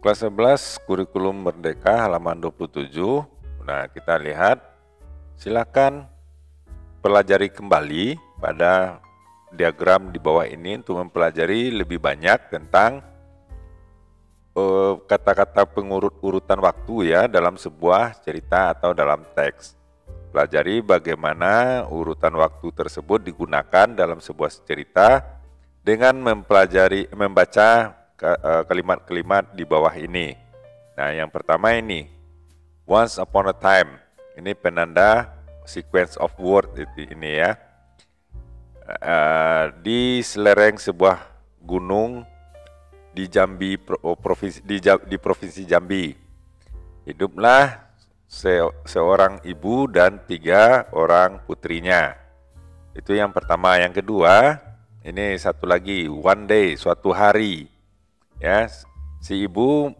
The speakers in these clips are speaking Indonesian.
Kelas 11 Kurikulum Merdeka halaman 27. Nah, kita lihat, silakan pelajari kembali pada diagram di bawah ini untuk mempelajari lebih banyak tentang kata-kata pengurut-urutan waktu ya dalam sebuah cerita atau dalam teks. Pelajari bagaimana urutan waktu tersebut digunakan dalam sebuah cerita dengan membaca kalimat-kalimat di bawah ini. Nah, yang pertama ini, once upon a time. Ini penanda sequence of word ini ya. Di selereng sebuah gunung di Jambi, di provinsi Jambi, hiduplah seorang ibu dan 3 orang putrinya. Itu yang pertama. Yang kedua, ini satu lagi, one day, suatu hari. Ya, si ibu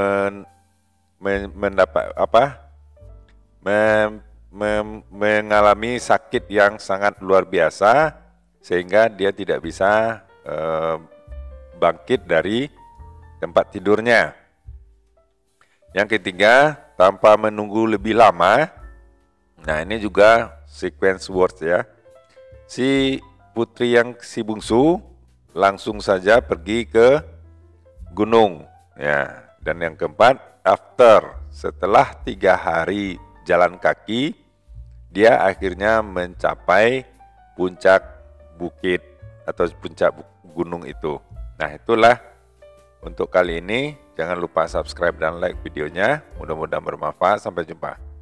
mengalami sakit yang sangat luar biasa sehingga dia tidak bisa bangkit dari tempat tidurnya. Yang ketiga, tanpa menunggu lebih lama. Nah, ini juga sequence words ya. Si putri yang si bungsu langsung saja pergi ke gunung ya. Dan yang keempat, after, setelah 3 hari jalan kaki, dia akhirnya mencapai puncak bukit atau puncak gunung itu. Nah, itulah untuk kali ini. Jangan lupa subscribe dan like videonya. Mudah-mudahan bermanfaat. Sampai jumpa.